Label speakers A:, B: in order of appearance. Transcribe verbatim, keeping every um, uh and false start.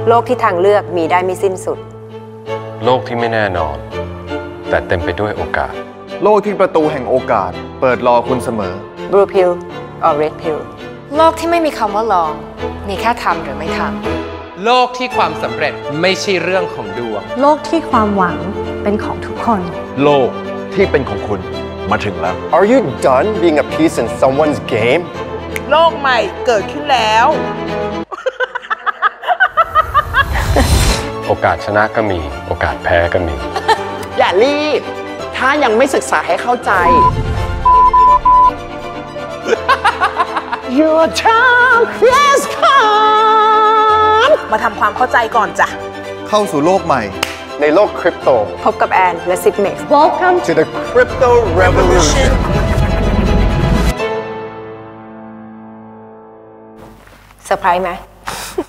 A: โลกที่ทางเลือกมีได้ไม่สิ้นสุด
B: โลกที่ไม่แน่นอนแต่เต็มไปด้วยโอกาส
C: โลกที่ประตูแห่งโอกาสเปิดรอคุณเสมอ
A: Blue pill or red pill
D: โลกที่ไม่มีคำว่าลองมีแค่ทำหรือไม่ท
E: ำโลกที่ความสำเร็จไม่ใช่เรื่องของดวง
F: โลกที่ความหวังเป็นของทุกคน
C: โลกที่เป็นของคุณมาถึงแล้ว
G: Are you done being a piece in someone's game
H: โลกใหม่เกิดขึ้นแล้ว
B: โอกาสชนะก็มีโอกาสแพ้ก็มี
H: อย่ารีบถ้ายังไม่ศึกษาให้เข้าใจ Your time has come มาทำความเข้าใจก่อนจ้ะ
C: เข้าสู่โลกใหม่
G: ในโลกคริปโต
A: พบกับแอนและซิกเม็กซ์
F: Welcome
G: to the crypto revolution
A: เซอร์ไพรส์ไหม